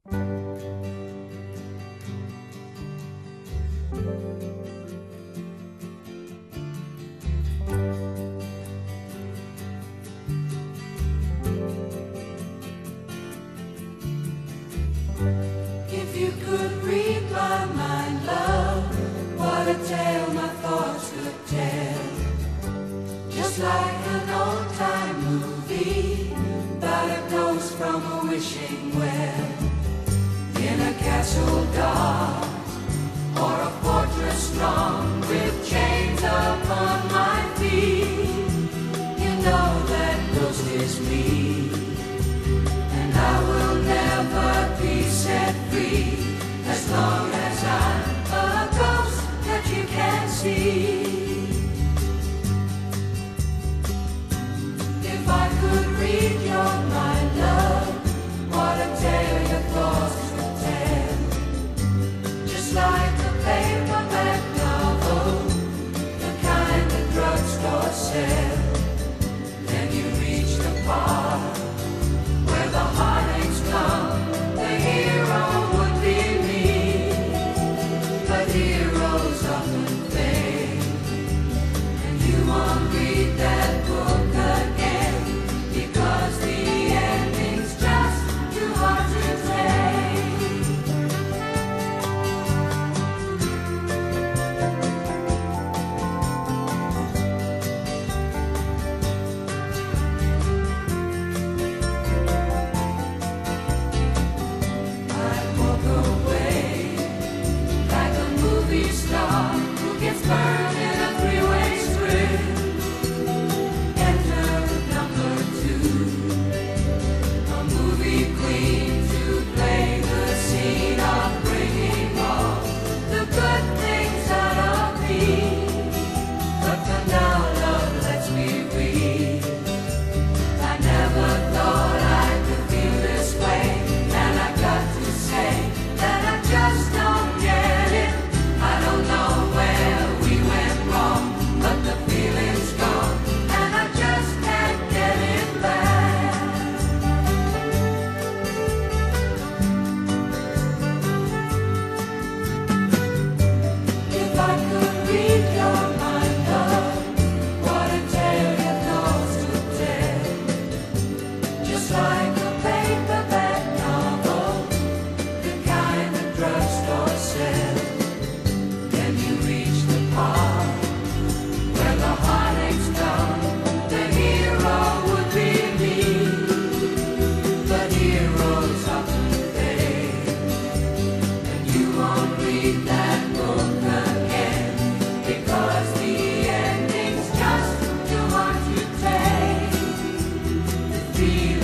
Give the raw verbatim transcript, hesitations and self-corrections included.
If you could read my mind, love, what a tale my thoughts could tell. Just like an old-time movie about a ghost from a wishing well. In a castle dark or a fortress strong with chains upon my feet, you know that ghost is me, and I will never be set free as long as I'm a ghost that you can see. If I could read your mind, love, what a tale your thoughts would tell. Just like a paperback novel, the kind the drugstore sell. Then you reach the part where the heartaches come, the hero would be me. But heroes often fail, and you won't read that book again, because the ending's just too hard to take. I walk away like a movie star who gets burned in a three-way script. Enter number two, a movie queen to play the scene of bringing all the good things out of me. But for now, love lets me read. I never thought I could feel this way, and I got to say that I just don't get it. I don't know where we went wrong, but the feeling's gone, and I just can't get it back. If I could read your mind, love, what a tale your thoughts would tell. Just like a paperback novel, the kind the drugstore sell. Then you reach the part where the heartaches come, the hero would be me. But heroes often fail, and you won't read that book again, because the ending's just too hard to take. The